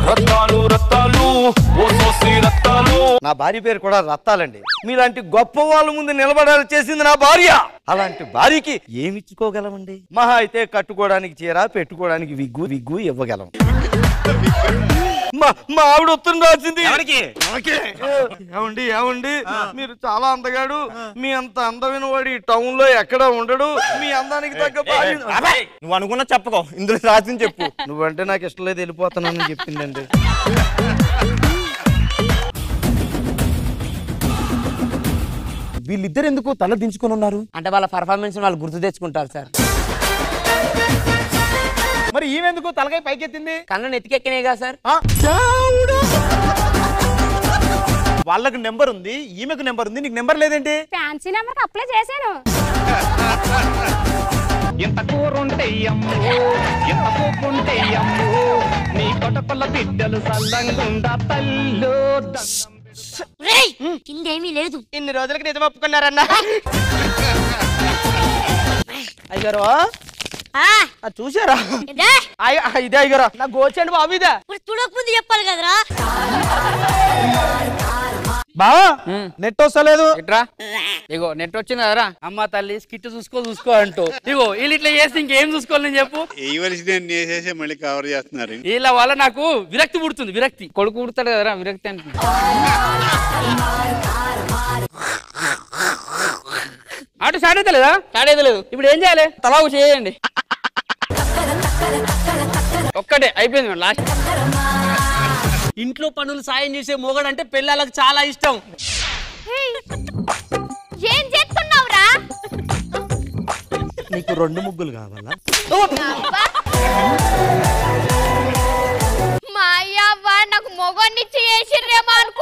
రత్తాలు రత్తాలు ఓసోసి రత్తాలు. నా భార్య పేరు కూడా రత్తాలండి. మీలాంటి గొప్ప వాళ్ళ ముందు నిలబడాలి చేసింది నా భార్య. అలాంటి భార్యకి ఏమిచ్చుకోగలమండి? మహా అయితే కట్టుకోవడానికి చీర, పెట్టుకోవడానికి విగ్గు ఇవ్వగలం. మా ఆవిడ ఉత్తరం రాసింది. ఏమండి మీరు చాలా అందగాడు, మీ అంత అందమైన వాడు ఈ టౌన్ లో ఎక్కడ ఉండడు, మీ అందానికి తగ్గ నువ్వు అనుకున్నా చెప్పుకో, ఇందులో రాసింది చెప్పు. నువ్వంటే నాకు ఇష్టం లేదు, వెళ్ళిపోతానని చెప్పిందండి. వీళ్ళిద్దరు ఎందుకు తల దించుకొని ఉన్నారు? అంటే వాళ్ళ పర్ఫార్మెన్స్ వాళ్ళు గుర్తు తెచ్చుకుంటారు సార్. మరి ఈమెందుకు తలకాయ పైకెత్తింది? కళ్ళ నెత్తికెక్కినాయి కదా సార్. వాళ్ళకు నెంబర్ ఉంది, ఈమెకు నెంబర్ ఉంది, నీకు నెంబర్ లేదేంటి? ఫ్యాన్సీ నెంబర్ అప్లై చేశాను. ఎంత కూరుంటేయమ్మో ఎంత పోకుంటేయమ్మో నీ కొటపల్ల బిడ్డలు సల్లంగుండా తల్లో. కిందేమీ లేదు. ఇన్ని రోజులకి నిజం ఒప్పుకున్నారన్నా. అయ్యారు చూసారా? ఇదే అయ్యారా నా గోచండి బాబు. ఇదే చూడకముందు చెప్పాలి కదరా. బావా నెట్ వస్తలేదు. ఇట్రా ఇగో నెట్ వచ్చింది కదరా. అమ్మ తల్లి స్కిట్ చూసుకో అంటూ ఇగో వీళ్ళు ఇట్లా చేస్తే ఇంకేం చూసుకోవాలి నేను చెప్పు. వేసేసి మళ్ళీ కవర్ చేస్తున్నారు. వీళ్ళ వల్ల నాకు విరక్తి పుడుతుంది. విరక్తి కొడుకు పుడతాడు కదరా, విరక్తి అంటే. అటు స్టార్ట్ అయితే లేదా? స్టార్ట్ అయితే లేదు. ఇప్పుడు ఏం చేయాలి? తలాగు చేయండి. ఒక్కటే అయిపోయింది మేడం లాస్ట్. ఇంట్లో పనులు సాయం చేసే మొగడంటే పిల్లలకు చాలా ఇష్టం. ఏం చేస్తున్నావురా? నీకు 2 ముగ్గులు కావాలా? మా అయ్యవ్వ నాకు మొగోన్నిచ్చి చేసిర్రేమో అనుకున్నా.